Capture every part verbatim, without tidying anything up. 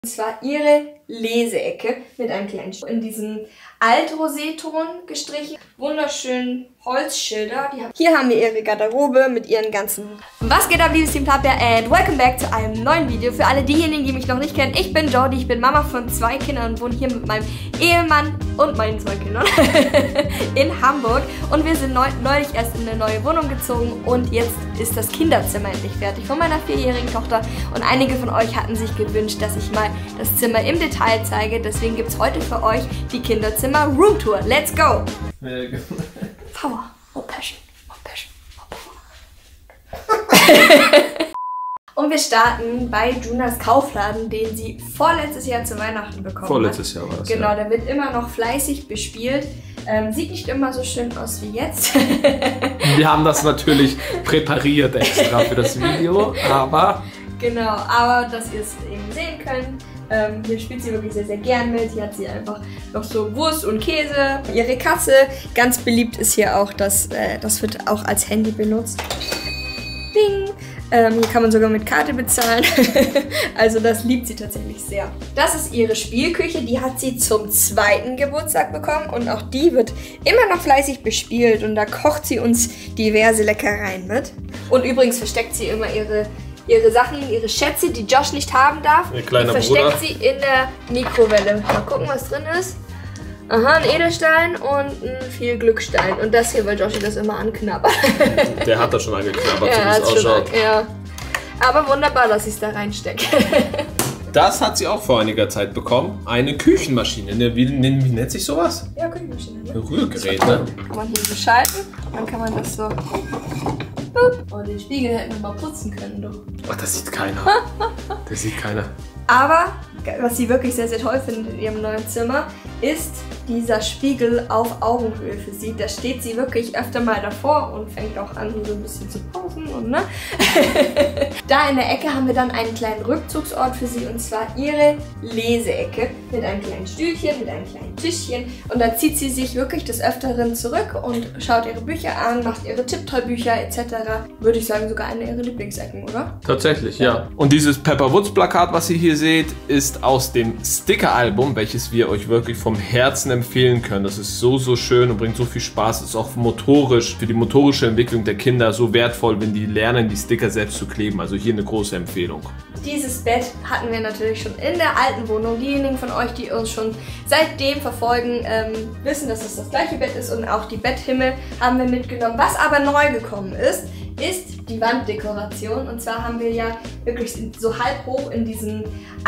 Und zwar ihre Leseecke mit einem kleinen Sch in diesem Altroseton gestrichen. Wunderschönen Holzschilder. Die haben Hier haben wir ihre Garderobe mit ihren ganzen... Was geht ab, liebes Team Tapia, and welcome back zu einem neuen Video. Für alle diejenigen, die mich noch nicht kennen, ich bin Jordi, ich bin Mama von zwei Kindern und wohne hier mit meinem Ehemann und meinen zwei Kindern in Hamburg. Und wir sind neu neulich erst in eine neue Wohnung gezogen und jetzt ist das Kinderzimmer endlich fertig von meiner vierjährigen Tochter. Und einige von euch hatten sich gewünscht, dass ich mal das Zimmer im Detail zeige. Deswegen gibt es heute für euch die Kinderzimmer Roomtour. Let's go! Power, more passion, more passion, more power. Und wir starten bei Junas Kaufladen, den sie vorletztes Jahr zu Weihnachten bekommen Vorletztes hat. Jahr war es. Genau, ja. Der wird immer noch fleißig bespielt. Ähm, sieht nicht immer so schön aus wie jetzt. Wir haben das natürlich präpariert extra für das Video, aber... Genau, aber dass ihr es eben sehen könnt. Ähm, hier spielt sie wirklich sehr, sehr gern mit. Hier hat sie einfach noch so Wurst und Käse. Ihre Kasse. Ganz beliebt ist hier auch, dass äh, das wird auch als Handy benutzt. Bing! Ähm, hier kann man sogar mit Karte bezahlen. Also das liebt sie tatsächlich sehr. Das ist ihre Spielküche. Die hat sie zum zweiten Geburtstag bekommen. Und auch die wird immer noch fleißig bespielt. Und da kocht sie uns diverse Leckereien mit. Und übrigens versteckt sie immer ihre... ihre Sachen, ihre Schätze, die Josh nicht haben darf, Ihr kleiner die versteckt Bruder. sie in der Mikrowelle. Mal gucken, was drin ist. Aha, ein Edelstein und ein viel Glückstein. Und das hier, weil Joshi das immer anknabbert. Der hat das schon angeknabbert, Ja, so wie es ausschaut. schon, ja. Aber wunderbar, dass ich es da reinstecke. Das hat sie auch vor einiger Zeit bekommen. Eine Küchenmaschine. Ne, wie, wie nennt sich sowas? Ja, Küchenmaschine. Ein Ne? Rührgerät, ne? Kann man hier so schalten. Dann kann man das so... Oh, den Spiegel hätten wir mal putzen können, doch. Ach, das sieht keiner. Das sieht keiner. Aber, was sie wirklich sehr, sehr toll findet in ihrem neuen Zimmer, ist dieser Spiegel auf Augenhöhe für sie. Da steht sie wirklich öfter mal davor und fängt auch an, so ein bisschen zu pausen und ne. Da in der Ecke haben wir dann einen kleinen Rückzugsort für sie und zwar ihre Leseecke mit einem kleinen Stühlchen, mit einem kleinen Tischchen und da zieht sie sich wirklich des Öfteren zurück und schaut ihre Bücher an, macht ihre Tipptoy-Bücher et cetera. Würde ich sagen, sogar eine ihrer Lieblingsecken, oder? Tatsächlich, ja. Und dieses Pepper Woods Plakat, was ihr hier seht, ist aus dem Sticker-Album, welches wir euch wirklich vom Herzen empfehlen können. Das ist so, so schön und bringt so viel Spaß. Es ist auch motorisch, für die motorische Entwicklung der Kinder so wertvoll, wenn die lernen, die Sticker selbst zu kleben. Also hier eine große Empfehlung. Dieses Bett hatten wir natürlich schon in der alten Wohnung. Diejenigen von euch, die uns schon seitdem verfolgen, ähm, wissen, dass es das gleiche Bett ist und auch die Betthimmel haben wir mitgenommen. Was aber neu gekommen ist, ist die Wanddekoration. Und zwar haben wir ja wirklich so halb hoch in diesen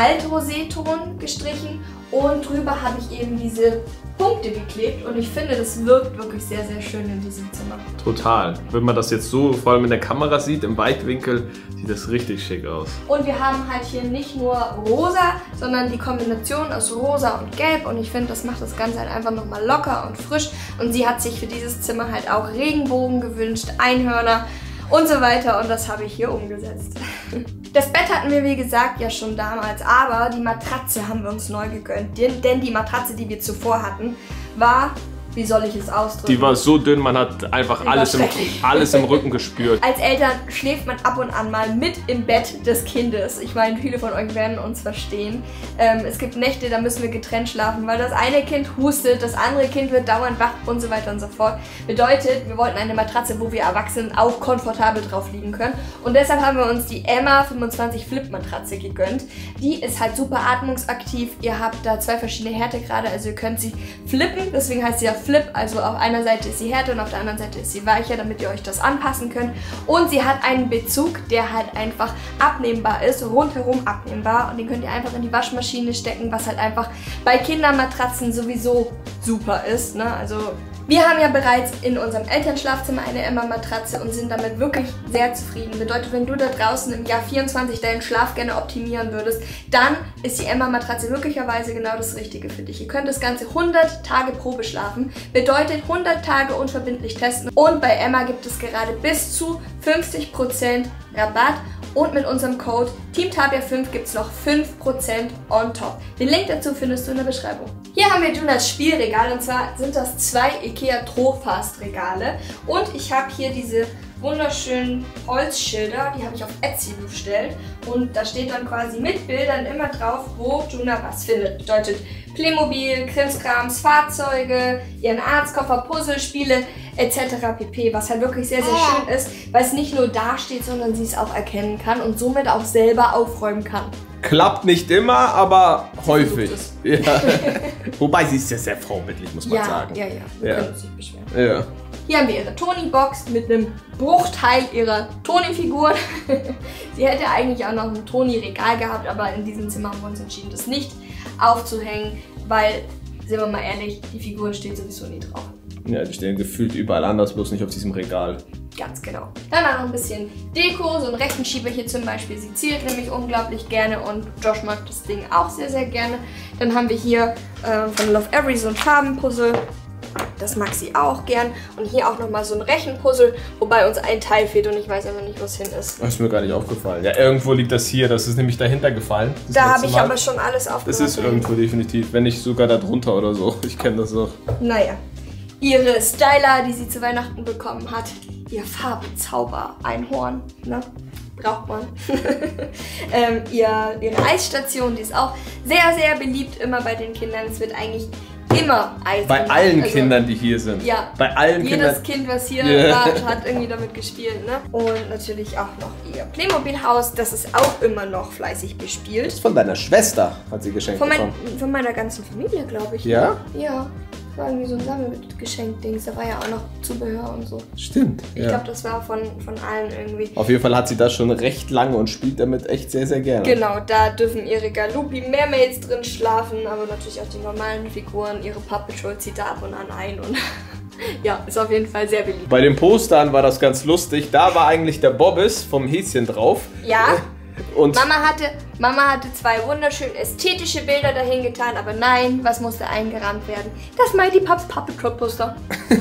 Altroseton gestrichen und drüber habe ich eben diese Punkte geklebt und ich finde, das wirkt wirklich sehr, sehr schön in diesem Zimmer. Total. Wenn man das jetzt so vor allem in der Kamera sieht, im Weitwinkel, sieht das richtig schick aus. Und wir haben halt hier nicht nur rosa, sondern die Kombination aus rosa und gelb und ich finde, das macht das Ganze halt einfach nochmal locker und frisch und sie hat sich für dieses Zimmer halt auch Regenbogen gewünscht, Einhörner und so weiter und das habe ich hier umgesetzt. Das Bett hatten wir wie gesagt ja schon damals, aber die Matratze haben wir uns neu gegönnt, denn die Matratze, die wir zuvor hatten, war... Wie soll ich es ausdrücken? Die war so dünn, man hat einfach alles im, alles im Rücken gespürt. Als Eltern schläft man ab und an mal mit im Bett des Kindes. Ich meine, viele von euch werden uns verstehen. Ähm, es gibt Nächte, da müssen wir getrennt schlafen, weil das eine Kind hustet, das andere Kind wird dauernd wach und so weiter und so fort. Bedeutet, wir wollten eine Matratze, wo wir Erwachsenen auch komfortabel drauf liegen können. Und deshalb haben wir uns die Emma fünfundzwanzig Flip Matratze gegönnt. Die ist halt super atmungsaktiv. Ihr habt da zwei verschiedene Härtegrade, also ihr könnt sie flippen, deswegen heißt sie ja Flip, also auf einer Seite ist sie härter und auf der anderen Seite ist sie weicher, damit ihr euch das anpassen könnt. Und sie hat einen Bezug, der halt einfach abnehmbar ist, rundherum abnehmbar und den könnt ihr einfach in die Waschmaschine stecken, was halt einfach bei Kindermatratzen sowieso super ist, ne? Also wir haben ja bereits in unserem Elternschlafzimmer eine Emma-Matratze und sind damit wirklich sehr zufrieden. Bedeutet, wenn du da draußen im Jahr vierundzwanzig deinen Schlaf gerne optimieren würdest, dann ist die Emma-Matratze möglicherweise genau das Richtige für dich. Ihr könnt das Ganze hundert Tage Probe schlafen, bedeutet hundert Tage unverbindlich testen. Und bei Emma gibt es gerade bis zu fünfzig Prozent Rabatt. Und mit unserem Code Team Tapia fünf gibt es noch fünf Prozent on top. Den Link dazu findest du in der Beschreibung. Hier haben wir Junas Spielregal und zwar sind das zwei IKEA Trofast Regale. Und ich habe hier diese wunderschönen Holzschilder, die habe ich auf Etsy bestellt. Und da steht dann quasi mit Bildern immer drauf, wo Juna was findet. Bedeutet Playmobil, Krimskrams, Fahrzeuge, ihren Arztkoffer, Puzzlespiele et cetera pp. Was halt wirklich sehr, sehr Ah. schön ist, weil es nicht nur da steht, sondern sie es auch erkennen kann und somit auch selber aufräumen kann. Klappt nicht immer, aber häufig. versucht Ja. Wobei sie ist ja sehr vorbildlich, muss man Ja, sagen. ja, ja, wir Ja. können uns nicht beschweren. Ja. Hier haben wir ihre Toni-Box mit einem Bruchteil ihrer Toni-Figuren. Sie hätte eigentlich auch noch ein Toni-Regal gehabt, aber in diesem Zimmer haben wir uns entschieden, das nicht aufzuhängen, weil, sind wir mal ehrlich, die Figuren stehen sowieso nie drauf. Ja, die stehen gefühlt überall anders, bloß nicht auf diesem Regal. Ganz genau. Dann auch noch ein bisschen Deko, so ein Rechenschieber hier zum Beispiel. Sie zielt nämlich unglaublich gerne und Josh mag das Ding auch sehr, sehr gerne. Dann haben wir hier äh, von Love Every so ein Farbenpuzzle. Das mag sie auch gern. Und hier auch nochmal so ein Rechenpuzzle, wobei uns ein Teil fehlt und ich weiß aber nicht, wo es hin ist. Das ist mir gar nicht aufgefallen. Ja, irgendwo liegt das hier, das ist nämlich dahinter gefallen. Das Da letzte habe ich Mal. aber schon alles Das aufgemacht. ist irgendwo definitiv, wenn nicht sogar da drunter oder so. Ich kenne das auch. Naja. Ihre Styler, die sie zu Weihnachten bekommen hat. Ihr Farbzauber-Einhorn, ne? Braucht man. ähm, ihr, ihre Eisstation, die ist auch sehr, sehr beliebt immer bei den Kindern. Es wird eigentlich immer Eis Bei gemacht. allen Also, Kindern, die hier sind. Ja. Bei allen Jedes Kindern. Kind, was hier Ja. war, hat irgendwie damit gespielt, ne? Und natürlich auch noch ihr Playmobil-Haus, das ist auch immer noch fleißig bespielt. Das ist von deiner Schwester, hat sie geschenkt Von, mein, bekommen. von meiner ganzen Familie, glaube ich. Ja? Ja. Das war irgendwie so ein Sammelgeschenk-Dings. Da war ja auch noch Zubehör und so. Stimmt. Ich Ja. glaube, das war von, von allen irgendwie. Auf jeden Fall hat sie das schon recht lange und spielt damit echt sehr, sehr gerne. Genau, da dürfen ihre Galupi Mermaids drin schlafen, aber natürlich auch die normalen Figuren. Ihre Paw Patrol zieht da ab und an ein und ja, ist auf jeden Fall sehr beliebt. Bei den Postern war das ganz lustig. Da war eigentlich der Bobbis vom Häschen drauf. Ja, Und Mama hatte, Mama hatte zwei wunderschön ästhetische Bilder dahin getan, aber nein, was musste eingerahmt werden? Das Mighty Pups Paw Patrol Poster.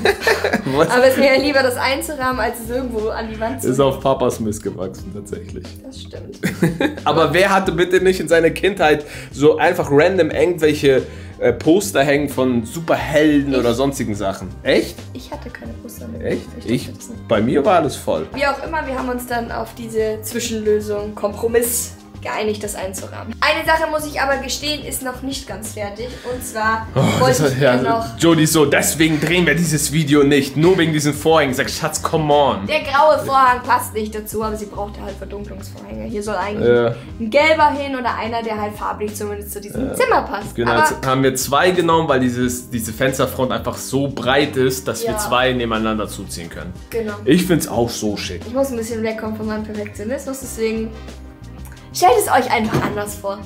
was Aber es ist mir ja lieber, das einzurahmen, als es irgendwo an die Wand zu ist auf Papas Mist gewachsen, tatsächlich. Das stimmt. Aber wer hatte bitte nicht in seiner Kindheit so einfach random irgendwelche äh, Poster hängen von Superhelden Ich. oder sonstigen Sachen? Echt? Ich hatte keine Poster mit. Echt? Ich, Ich, dachte das nicht. bei mir war alles voll. Wie auch immer, wir haben uns dann auf diese Zwischenlösung, Kompromiss geeinigt, das einzurahmen. Eine Sache muss ich aber gestehen, ist noch nicht ganz fertig. Und zwar Oh, wollte das, ich ja, mir noch... Jody so, deswegen drehen wir dieses Video nicht. Nur wegen diesen Vorhängen. Sag, Schatz, come on. Der graue Vorhang passt nicht dazu, aber sie brauchte halt Verdunklungsvorhänge. Hier soll eigentlich Ja. ein gelber hin oder einer, der halt farblich zumindest zu diesem Zimmer passt. Genau, aber jetzt haben wir zwei genommen, weil dieses, diese Fensterfront einfach so breit ist, dass wir Ja. zwei nebeneinander zuziehen können. genau. Ich find's auch so schick. Ich muss ein bisschen wegkommen von meinem Perfektionismus, deswegen stellt es euch einfach anders vor.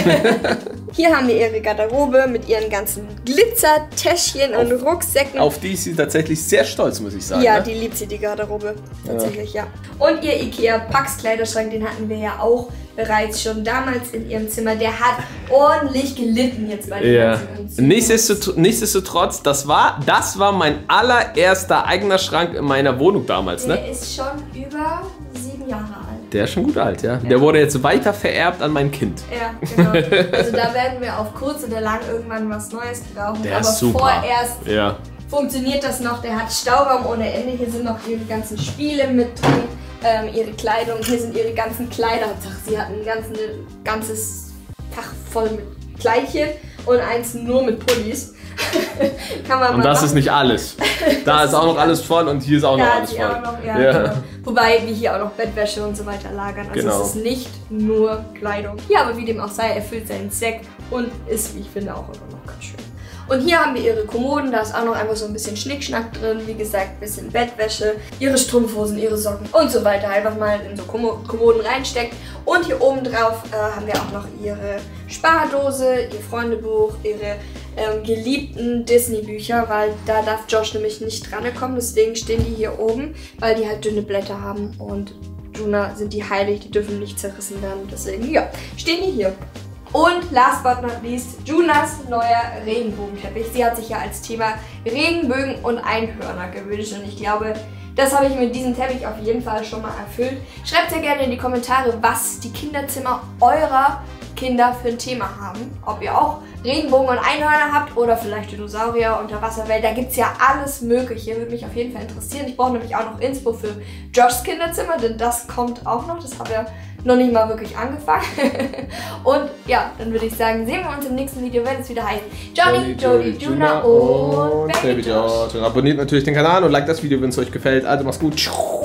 Hier haben wir ihre Garderobe mit ihren ganzen Glitzertäschchen und Rucksäcken. Auf die ist sie tatsächlich sehr stolz, muss ich sagen. Ja, ne? die liebt sie, die Garderobe. Tatsächlich, ja. Und ihr Ikea Pax Kleiderschrank, den hatten wir ja auch bereits schon damals in ihrem Zimmer. Der hat ordentlich gelitten jetzt bei den Ja. ganzen Umzügen. Nichtsdestotrotz, nichtsdestotrotz, das war, das war mein allererster eigener Schrank in meiner Wohnung damals, ne? Der ist schon über sieben Jahre alt. Der ist schon gut alt, ja. Der wurde jetzt weiter vererbt an mein Kind. Ja, genau. Also da werden wir auf kurz oder lang irgendwann was Neues brauchen. Der Aber ist super. vorerst Ja. funktioniert das noch. Der hat Stauraum ohne Ende. Hier sind noch ihre ganzen Spiele mit drin, ähm, ihre Kleidung. Hier sind ihre ganzen Kleider. Ach, sie hat ein ganzes, ganzes Fach voll mit Kleidchen und eins nur mit Pullis. Kann man Und mal das machen. ist nicht alles. Da ist auch noch alles voll und hier ist auch Da noch hat alles sie voll. auch noch, ja, Ja. Genau. Wobei wir hier auch noch Bettwäsche und so weiter lagern. Also Genau. es ist nicht nur Kleidung. Ja, aber wie dem auch sei, erfüllt seinen Zweck und ist, wie ich finde, auch immer noch ganz schön. Und hier haben wir ihre Kommoden, da ist auch noch einfach so ein bisschen Schnickschnack drin, wie gesagt, ein bisschen Bettwäsche, ihre Strumpfhosen, ihre Socken und so weiter, einfach mal in so Kommo- Kommoden reinsteckt. Und hier oben drauf äh, haben wir auch noch ihre Spardose, ihr Freundebuch, ihre ähm, geliebten Disney-Bücher, weil da darf Josh nämlich nicht rankommen, deswegen stehen die hier oben, weil die halt dünne Blätter haben und Juna sind die heilig, die dürfen nicht zerrissen werden, deswegen, ja, stehen die hier. Und last but not least, Junas neuer Regenbogenteppich. Sie hat sich ja als Thema Regenbögen und Einhörner gewünscht und ich glaube, das habe ich mit diesem Teppich auf jeden Fall schon mal erfüllt. Schreibt sehr gerne in die Kommentare, was die Kinderzimmer eurer Kinder für ein Thema haben. Ob ihr auch Regenbogen und Einhörner habt oder vielleicht Dinosaurier, Unterwasserwelt. Da gibt es ja alles Mögliche. Würde mich auf jeden Fall interessieren. Ich brauche nämlich auch noch Inspo für Joshs Kinderzimmer, denn das kommt auch noch. Das haben wir noch nicht mal wirklich angefangen. Und ja, dann würde ich sagen, sehen wir uns im nächsten Video, wenn es wieder heißt Johnny, Jody, Juna und Baby Josh. Abonniert natürlich den Kanal und liked das Video, wenn es euch gefällt. Also macht's gut.